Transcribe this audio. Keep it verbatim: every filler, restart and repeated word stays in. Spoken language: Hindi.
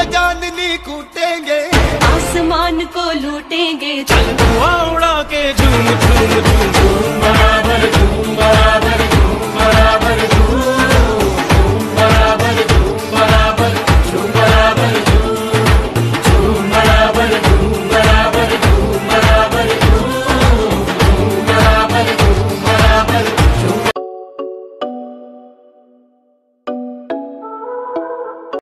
ये चांदनी कूटेंगे, आसमान को लूटेंगे, चल धुआं उड़ा के झूम झूम झूम झूम।